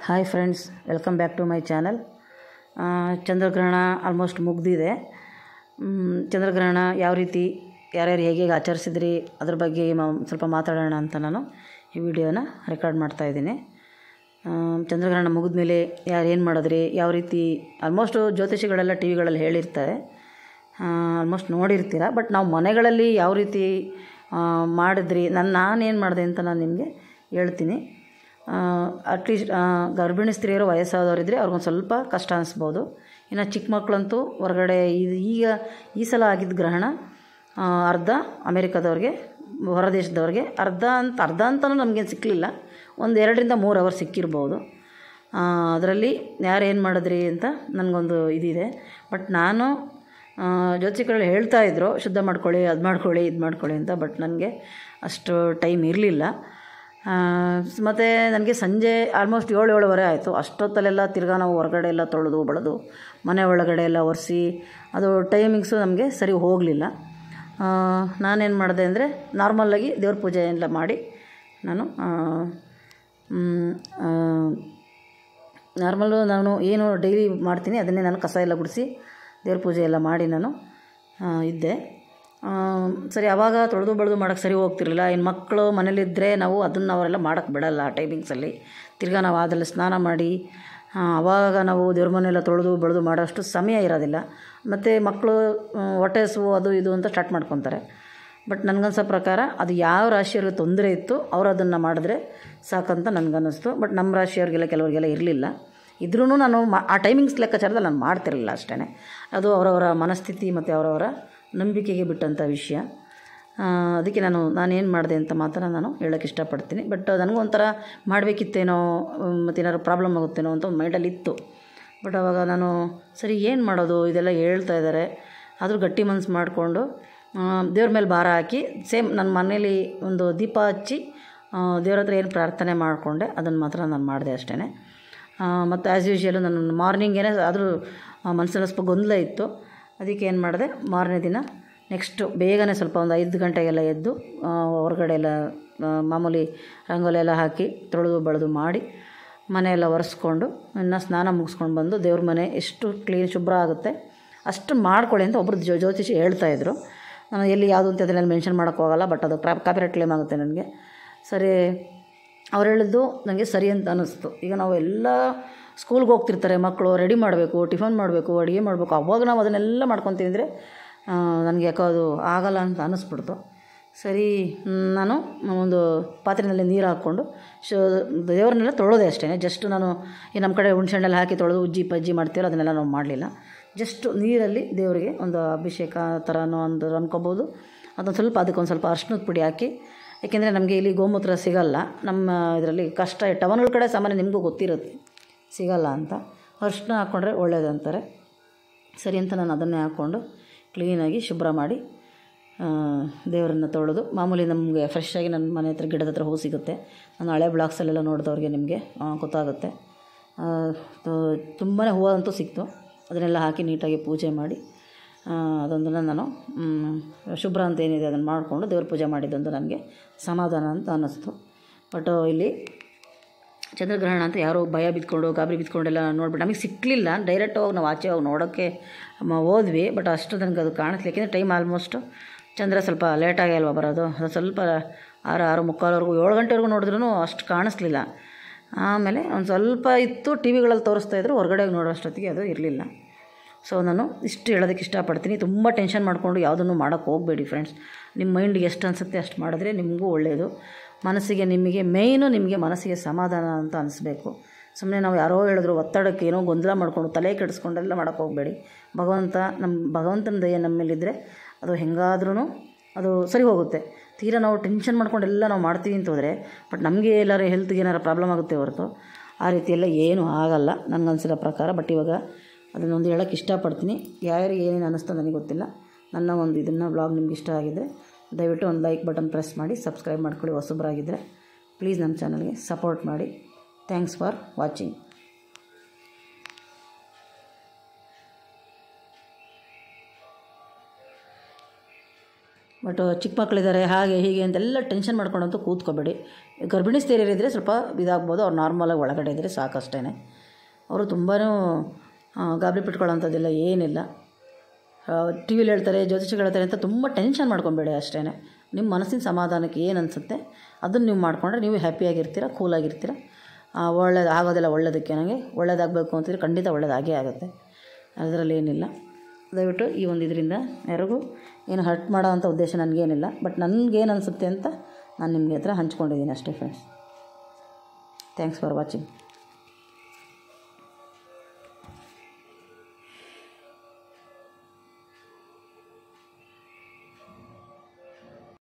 Hi friends, welcome back to my channel. ಚಂದ್ರಗ್ರಹಣ almost ಮುಗಿದಿದೆ. ಚಂದ್ರಗ್ರಹಣ ಯಾವ ರೀತಿ ಯಾರ್ಯಾರು ಹೇಗೆ ಆಚರಿಸಿದ್ರಿ ಅದ್ರ ಬಗ್ಗೆ ಸ್ವಲ್ಪ ಮಾತಾಡೋಣ ಅಂತ ನಾನು ಈ ವಿಡಿಯೋನ ರೆಕಾರ್ಡ್ ಮಾಡ್ತಾಯಿದ್ದೀನಿ. ಚಂದ್ರಗ್ರಹಣ ಮುಗಿದ ಮೇಲೆ ಯಾರು ಏನು ಮಾಡಿದ್ರಿ, ಯಾವ ರೀತಿ ಆಲ್ಮೋಸ್ಟು ಜ್ಯೋತಿಷಿಗಳೆಲ್ಲ ಟಿ ವಿಗಳಲ್ಲಿ ಹೇಳಿರ್ತಾರೆ, ಆಲ್ಮೋಸ್ಟ್ ನೋಡಿರ್ತೀರ. ಬಟ್ ನಾವು ಮನೆಗಳಲ್ಲಿ ಯಾವ ರೀತಿ ಮಾಡಿದ್ರಿ, ನಾನೇನು ಮಾಡಿದೆ ಅಂತ ನಾನು ನಿಮಗೆ ಹೇಳ್ತೀನಿ. ಅಟ್ಲೀಸ್ಟ್ ಗರ್ಭಿಣಿ ಸ್ತ್ರೀಯರು ವಯಸ್ಸಾದವರಿದ್ದರೆ ಅವ್ರಿಗೊಂದು ಸ್ವಲ್ಪ ಕಷ್ಟ ಅನಿಸ್ಬೋದು. ಇನ್ನು ಚಿಕ್ಕ ಮಕ್ಕಳಂತೂ ಹೊರಗಡೆ ಈಗ ಈ ಸಲ ಆಗಿದ್ದ ಗ್ರಹಣ ಅರ್ಧ ಅಮೇರಿಕಾದವ್ರಿಗೆ, ಹೊರದೇಶದವ್ರಿಗೆ ಅರ್ಧ ಅಂತಲೂ ನಮಗೇನು ಸಿಕ್ಕಲಿಲ್ಲ, ಒಂದು 2 to 3 ಅವರ್ ಸಿಕ್ಕಿರ್ಬೋದು. ಅದರಲ್ಲಿ ಯಾರೇನು ಮಾಡಿದ್ರಿ ಅಂತ ನನಗೊಂದು ಇದಿದೆ. ಬಟ್ ನಾನು ಜ್ಯೋತಿಷಿಗಳು ಹೇಳ್ತಾಯಿದ್ರು ಶುದ್ಧ ಮಾಡ್ಕೊಳ್ಳಿ, ಅದು ಮಾಡ್ಕೊಳ್ಳಿ, ಇದು ಮಾಡ್ಕೊಳ್ಳಿ ಅಂತ. ಬಟ್ ನನಗೆ ಅಷ್ಟು ಟೈಮ್ ಇರಲಿಲ್ಲ. ಮತ್ತು ನನಗೆ ಸಂಜೆ ಆಲ್ಮೋಸ್ಟ್ 7-7:30 ಆಯಿತು. ಅಷ್ಟೊತ್ತಲ್ಲೆಲ್ಲ ತಿರ್ಗಾ ನಾವು ಹೊರಗಡೆ ಎಲ್ಲ ತೊಳೆದು ಬಳದು ಮನೆ ಒಳಗಡೆ ಎಲ್ಲ ಒರೆಸಿ ಅದು ಟೈಮಿಂಗ್ಸು ನಮಗೆ ಸರಿ ಹೋಗಲಿಲ್ಲ. ನಾನೇನು ಮಾಡಿದೆ ಅಂದರೆ ನಾರ್ಮಲ್ಲಾಗಿ ದೇವ್ರ ಪೂಜೆ ಎಲ್ಲ ಮಾಡಿ ನಾನು ನಾನು ಏನು ಡೈಲಿ ಮಾಡ್ತೀನಿ ಅದನ್ನೇ ನಾನು ಕಸ ಎಲ್ಲ ಗುಡಿಸಿ ದೇವ್ರ ಪೂಜೆ ಎಲ್ಲ ಮಾಡಿ ನಾನು ಇದ್ದೆ. ಸರಿ, ಆವಾಗ ತೊಳೆದು ಬೆಳೆದು ಮಾಡೋಕ್ಕೆ ಸರಿ ಹೋಗ್ತಿರಲಿಲ್ಲ. ಇನ್ನು ಮಕ್ಕಳು ಮನೇಲಿದ್ದರೆ ನಾವು ಅದನ್ನು ಅವರೆಲ್ಲ ಮಾಡೋಕ್ಕೆ ಬಿಡಲ್ಲ ಆ ಟೈಮಿಂಗ್ಸಲ್ಲಿ. ತಿರ್ಗಾ ನಾವು ಅದರಲ್ಲಿ ಸ್ನಾನ ಮಾಡಿ ಆವಾಗ ನಾವು ದೇವ್ರ ಮನೆಯೆಲ್ಲ ತೊಳೆದು ಬೆಳೆದು ಮಾಡೋಷ್ಟು ಸಮಯ ಇರೋದಿಲ್ಲ. ಮತ್ತು ಮಕ್ಕಳು ಹೊಟ್ಟೆ ಹಸಿವು ಅದು ಇದು ಅಂತ ಸ್ಟಾರ್ಟ್ ಮಾಡ್ಕೊತಾರೆ. ಬಟ್ ನನಗನ್ಸೋ ಪ್ರಕಾರ ಅದು ಯಾವ ರಾಶಿಯವ್ರಿಗೆ ತೊಂದರೆ ಇತ್ತು ಅವರು ಅದನ್ನು ಮಾಡಿದ್ರೆ ಸಾಕಂತ ನನಗನ್ನಿಸ್ತು. ಬಟ್ ನಮ್ಮ ರಾಶಿಯವ್ರಿಗೆಲ್ಲ ಕೆಲವರಿಗೆಲ್ಲ ಇರಲಿಲ್ಲ. ಇದ್ರೂ ನಾನು ಆ ಟೈಮಿಂಗ್ಸ್ ಲೆಕ್ಕಾಚಾರದಲ್ಲಿ ನಾನು ಮಾಡ್ತಿರಲಿಲ್ಲ ಅಷ್ಟೇ. ಅದು ಅವರವರ ಮನಸ್ಥಿತಿ ಮತ್ತು ಅವರವರ ನಂಬಿಕೆಗೆ ಬಿಟ್ಟಂಥ ವಿಷಯ. ಅದಕ್ಕೆ ನಾನೇನು ಮಾಡಿದೆ ಅಂತ ಮಾತ್ರ ನಾನು ಹೇಳೋಕ್ಕೆ ಇಷ್ಟಪಡ್ತೀನಿ. ಬಟ್ ನನಗೂ ಒಂಥರ ಮಾಡಬೇಕಿತ್ತೇನೋ, ಮತ್ತು ಏನಾದ್ರು ಪ್ರಾಬ್ಲಮ್ ಆಗುತ್ತೇನೋ ಅಂತ ಒಂದು ಮೈಂಡಲ್ಲಿ ಇತ್ತು. ಬಟ್ ಆವಾಗ ನಾನು ಸರಿ ಏನು ಮಾಡೋದು, ಇದೆಲ್ಲ ಹೇಳ್ತಾ ಇದ್ದಾರೆ, ಆದರೂ ಗಟ್ಟಿ ಮನಸ್ಸು ಮಾಡಿಕೊಂಡು ದೇವ್ರ ಮೇಲೆ ಭಾರ ಹಾಕಿ ಸೇಮ್ ನನ್ನ ಮನೇಲಿ ಒಂದು ದೀಪ ಹಚ್ಚಿ ದೇವ್ರ ಹತ್ರ ಏನು ಪ್ರಾರ್ಥನೆ ಮಾಡಿಕೊಂಡೆ ಅದನ್ನು ಮಾತ್ರ ನಾನು ಮಾಡಿದೆ ಅಷ್ಟೇ. ಮತ್ತು ಆ್ಯಸ್ ಯೂಶ್ವಲು ನನ್ನ ಮಾರ್ನಿಂಗೇನೆ ಆದರೂ ಮನಸ್ಸಲ್ಲಿ ಸ್ವಲ್ಪ ಗೊಂದಲ ಇತ್ತು. ಅದಕ್ಕೆ ಏನು ಮಾಡಿದೆ, ಮಾರನೇ ದಿನ ನೆಕ್ಸ್ಟು ಬೇಗನೆ ಸ್ವಲ್ಪ ಒಂದು 5 ಗಂಟೆಗೆಲ್ಲ ಎದ್ದು ಹೊರಗಡೆ ಎಲ್ಲ ಮಾಮೂಲಿ ರಂಗೋಲಿ ಎಲ್ಲ ಹಾಕಿ ತೊಳೆದು ಬೆಳೆದು ಮಾಡಿ ಮನೆಯೆಲ್ಲ ಒರೆಸ್ಕೊಂಡು ಇನ್ನು ಸ್ನಾನ ಮುಗಿಸ್ಕೊಂಡು ಬಂದು ದೇವ್ರ ಮನೆ ಎಷ್ಟು ಕ್ಲೀನ್ ಶುಭ್ರ ಆಗುತ್ತೆ ಅಷ್ಟು ಮಾಡ್ಕೊಳ್ಳಿ ಅಂತ ಒಬ್ಬರು ಜ್ಯೋತಿಷಿ ಹೇಳ್ತಾಯಿದ್ರು. ನಾನು ಎಲ್ಲಿ ಯಾವುದು ಅಂತ ಅದನ್ನೆಲ್ಲ ಮೆನ್ಷನ್ ಮಾಡೋಕ್ಕೆ ಹೋಗಲ್ಲ. ಬಟ್ ಅದು ಕಾಪಿರೈಟ್ ಕ್ಲೇಮ್ ಆಗುತ್ತೆ ನನಗೆ. ಸರಿ, ಅವ್ರು ಹೇಳಿದ್ದು ನನಗೆ ಸರಿ ಅಂತ ಅನ್ನಿಸ್ತು. ಈಗ ನಾವು ಎಲ್ಲ ಸ್ಕೂಲ್ಗೆ ಹೋಗ್ತಿರ್ತಾರೆ ಮಕ್ಕಳು, ರೆಡಿ ಮಾಡಬೇಕು, ಟಿಫನ್ ಮಾಡಬೇಕು, ಅಡುಗೆ ಮಾಡಬೇಕು. ಅವಾಗ ನಾವು ಅದನ್ನೆಲ್ಲ ಮಾಡ್ಕೊತೀವಿ ಅಂದರೆ ನನಗೆ ಯಾಕೋ ಅದು ಆಗಲ್ಲ ಅಂತ ಅನ್ನಿಸ್ಬಿಡ್ತು. ಸರಿ, ನಾನು ಒಂದು ಪಾತ್ರೆಯಲ್ಲಿ ನೀರು ಹಾಕ್ಕೊಂಡು ದೇವ್ರನ್ನೆಲ್ಲ ತೊಳೆದೆ ಅಷ್ಟೇ. ಜಸ್ಟ್ ನಾನು ಈ ನಮ್ಮ ಕಡೆ ಹುಣ್ಸೆಹಣ್ಣೆಲ್ಲ ಹಾಕಿ ತೊಳೆದು ಉಜ್ಜಿ ಪಜ್ಜಿ ಮಾಡ್ತೀವಲ್ಲ ಅದನ್ನೆಲ್ಲ ನಾವು ಮಾಡಲಿಲ್ಲ. ಜಸ್ಟ್ ನೀರಲ್ಲಿ ದೇವರಿಗೆ ಒಂದು ಅಭಿಷೇಕ ಥರನೋ ಒಂದು ಅನ್ಕೋಬೋದು. ಅದೊಂದು ಸ್ವಲ್ಪ ಅದಕ್ಕೊಂದು ಸ್ವಲ್ಪ ಅರ್ಶಿನದ ಪುಡಿ ಹಾಕಿ, ಏಕೆಂದರೆ ನಮಗೆ ಇಲ್ಲಿ ಗೋಮೂತ್ರ ಸಿಗಲ್ಲ ನಮ್ಮ ಇದರಲ್ಲಿ, ಕಷ್ಟ. ಟೌನ್ಗಳ ಕಡೆ ಸಾಮಾನ್ಯ ನಿಮಗೂ ಗೊತ್ತಿರುತ್ತೆ ಸಿಗಲ್ಲ ಅಂತ. ಅರ್ಶಿನ ಹಾಕ್ಕೊಂಡ್ರೆ ಒಳ್ಳೇದು ಅಂತಾರೆ. ಸರಿ ಅಂತ ನಾನು ಅದನ್ನೇ ಹಾಕ್ಕೊಂಡು ಕ್ಲೀನಾಗಿ ಶುಭ್ರ ಮಾಡಿ ದೇವರನ್ನು ತೊಳೆದು ಮಾಮೂಲಿ ನಮಗೆ ಫ್ರೆಶ್ಶಾಗಿ ನನ್ನ ಮನೆ ಹತ್ರ ಗಿಡದ ಹತ್ರ ಹೂ ಸಿಗುತ್ತೆ. ನಾನು ಹಳೆ ಬ್ಲಾಗ್ಸಲ್ಲೆಲ್ಲ ನೋಡಿದವ್ರಿಗೆ ನಿಮಗೆ ಗೊತ್ತಾಗುತ್ತೆ. ತುಂಬಾ ಹೂವು ಅಂತೂ ಸಿಕ್ತು. ಅದನ್ನೆಲ್ಲ ಹಾಕಿ ನೀಟಾಗಿ ಪೂಜೆ ಮಾಡಿ ಅದೊಂದನ್ನು ನಾನು ಶುಭ್ರ ಅಂತ ಏನಿದೆ ಅದನ್ನು ಮಾಡಿಕೊಂಡು ದೇವ್ರ ಪೂಜೆ ಮಾಡಿದ್ದೊಂದು ನನಗೆ ಸಮಾಧಾನ ಅಂತ ಅನ್ನಿಸ್ತು. ಬಟ್ ಇಲ್ಲಿ ಚಂದ್ರಗ್ರಹಣ ಅಂತ ಯಾರೋ ಭಯ ಬಿದ್ಕೊಂಡು ಗಾಬರಿ ಬಿದ್ಕೊಂಡೆಲ್ಲ ನೋಡ್ಬಿಟ್ಟು ನಮಗೆ ಸಿಕ್ಕಲಿಲ್ಲ. ಡೈರೆಕ್ಟ್ ಹೋಗಿ ನಾವು ಆಚೆ ಹೋಗಿ ನೋಡೋಕ್ಕೆ ಹೋದ್ವಿ. ಬಟ್ ಅಷ್ಟು ನನಗೆ ಅದು ಕಾಣಿಸ್ಲಿಲ್ಲ. ಯಾಕೆಂದರೆ ಟೈಮ್ ಆಲ್ಮೋಸ್ಟು ಚಂದ್ರ ಸ್ವಲ್ಪ ಲೇಟಾಗಿ ಅಲ್ವಾ ಬರೋದು. ಅದು ಸ್ವಲ್ಪ 6-6:45 7 ಗಂಟೆವರೆಗೂ ನೋಡಿದ್ರೂ ಅಷ್ಟು ಕಾಣಿಸ್ಲಿಲ್ಲ. ಆಮೇಲೆ ಒಂದು ಸ್ವಲ್ಪ ಇತ್ತು, ಟಿ ವಿಗಳಲ್ಲಿ ತೋರಿಸ್ತಾಯಿದ್ರು, ಹೊರಗಡೆ ನೋಡೋ ಅಷ್ಟೊತ್ತಿಗೆ ಅದು ಇರಲಿಲ್ಲ. ಸೊ ನಾನು ಇಷ್ಟು ಹೇಳೋದಕ್ಕೆ ಇಷ್ಟಪಡ್ತೀನಿ. ತುಂಬ ಟೆನ್ಷನ್ ಮಾಡಿಕೊಂಡು ಯಾವುದನ್ನು ಮಾಡೋಕ್ಕೆ ಹೋಗಬೇಡಿ ಫ್ರೆಂಡ್ಸ್. ನಿಮ್ಮ ಮೈಂಡಿಗೆ ಎಷ್ಟು ಅನಿಸುತ್ತೆ ಅಷ್ಟು ಮಾಡಿದ್ರೆ ನಿಮಗೂ ಒಳ್ಳೆಯದು. ಮನಸ್ಸಿಗೆ ನಿಮಗೆ ಮನಸ್ಸಿಗೆ ಸಮಾಧಾನ ಅಂತ ಅನಿಸ್ಬೇಕು. ಸುಮ್ಮನೆ ನಾವು ಯಾರೋ ಹೇಳಿದ್ರು ಒತ್ತಡಕ್ಕೆ ಏನೋ ಗೊಂದಲ ಮಾಡಿಕೊಂಡು ತಲೆ ಕೆಡಿಸ್ಕೊಂಡೆಲ್ಲ ಮಾಡೋಕ್ಕೆ ಹೋಗಬೇಡಿ. ಭಗವಂತನ ದಯೆ ನಮ್ಮ ಮೇಲಿದ್ದರೆ ಅದು ಹೆಂಗಾದ್ರೂ ಅದು ಸರಿ ಹೋಗುತ್ತೆ. ತೀರಾ ನಾವು ಟೆನ್ಷನ್ ಮಾಡ್ಕೊಂಡೆಲ್ಲ ನಾವು ಮಾಡ್ತೀವಿ ಅಂತ ಹೋದರೆ ಬಟ್ ನಮಗೆ ಎಲ್ಲರೂ ಹೆಲ್ತ್ಗೆ ಏನಾರು ಪ್ರಾಬ್ಲಮ್ ಆಗುತ್ತೆ ಹೊರತು ಆ ರೀತಿಯೆಲ್ಲ ಏನೂ ಆಗಲ್ಲ ನನಗನ್ಸಿರೋ ಪ್ರಕಾರ. ಬಟ್ ಇವಾಗ ಅದನ್ನೊಂದು ಹೇಳೋಕ್ಕೆ ಇಷ್ಟಪಡ್ತೀನಿ. ಯಾರಿಗೆ ಏನೇನು ಅನ್ನಿಸ್ತೋ ನನಗೆ ಗೊತ್ತಿಲ್ಲ. ನನ್ನ ಒಂದು ಇದನ್ನು ವ್ಲಾಗ್ ನಿಮ್ಗೆ ಇಷ್ಟ ಆಗಿದ್ದರೆ ದಯವಿಟ್ಟು ಒಂದು ಲೈಕ್ ಬಟನ್ ಪ್ರೆಸ್ ಮಾಡಿ ಸಬ್ಸ್ಕ್ರೈಬ್ ಮಾಡ್ಕೊಳ್ಳಿ. ಹೊಸಬರಾಗಿದ್ದರೆ ಪ್ಲೀಸ್ ನಮ್ಮ ಚಾನಲ್ಗೆ ಸಪೋರ್ಟ್ ಮಾಡಿ. Thanks for watching. ಬಟ್ ಚಿಕ್ಕ ಮಕ್ಕಳಿದ್ದಾರೆ ಹಾಗೆ ಹೀಗೆ ಅಂತೆಲ್ಲ ಟೆನ್ಷನ್ ಮಾಡ್ಕೊಂಡಂತೂ ಕೂತ್ಕೋಬೇಡಿ. ಗರ್ಭಿಣಿ ಸ್ತ್ರೀಯರಿದ್ದರೆ ಸ್ವಲ್ಪ ಇದಾಗ್ಬೋದು, ಅವ್ರು ನಾರ್ಮಲಾಗಿ ಒಳಗಡೆ ಇದ್ದರೆ ಸಾಕಷ್ಟೇ. ಅವರು ತುಂಬಾ ಗಾಬರಿ ಬಿಟ್ಕೊಳ್ಳೋಂಥದ್ದಿಲ್ಲ, ಏನಿಲ್ಲ. ಟಿ ವಿಲಿ ಹೇಳ್ತಾರೆ, ಜ್ಯೋತಿಷಿಗಳು ಹೇಳ್ತಾರೆ ಅಂತ ತುಂಬ ಟೆನ್ಷನ್ ಮಾಡ್ಕೊಬೇಡಿ ಅಷ್ಟೇ. ನಿಮ್ಮ ಮನಸ್ಸಿನ ಸಮಾಧಾನಕ್ಕೆ ಏನು ಅನಿಸುತ್ತೆ ಅದನ್ನು ನೀವು ಮಾಡಿಕೊಂಡ್ರೆ ನೀವು ಹ್ಯಾಪಿಯಾಗಿರ್ತೀರ, ಕೂಲಾಗಿರ್ತೀರ. ಒಳ್ಳೇದು ಆಗೋದೆಲ್ಲ ಒಳ್ಳೇದಕ್ಕೆ. ನನಗೆ ಒಳ್ಳೇದಾಗಬೇಕು ಅಂತಿದ್ರೆ ಖಂಡಿತ ಒಳ್ಳೇದಾಗೇ ಆಗುತ್ತೆ, ಅದರಲ್ಲಿ ಏನಿಲ್ಲ. ದಯವಿಟ್ಟು ಈ ಒಂದು ಇದರಿಂದ ಯಾರಿಗೂ ಏನು ಹರ್ಟ್ ಮಾಡೋ ಅಂಥ ಉದ್ದೇಶ ನನಗೇನಿಲ್ಲ. ಬಟ್ ನನಗೇನು ಅನಿಸುತ್ತೆ ಅಂತ ನಾನು ನಿಮಗೆ ಹತ್ರ ಹಂಚ್ಕೊಂಡಿದ್ದೀನಿ ಅಷ್ಟೇ ಫ್ರೆಂಡ್ಸ್. Thanks for watching.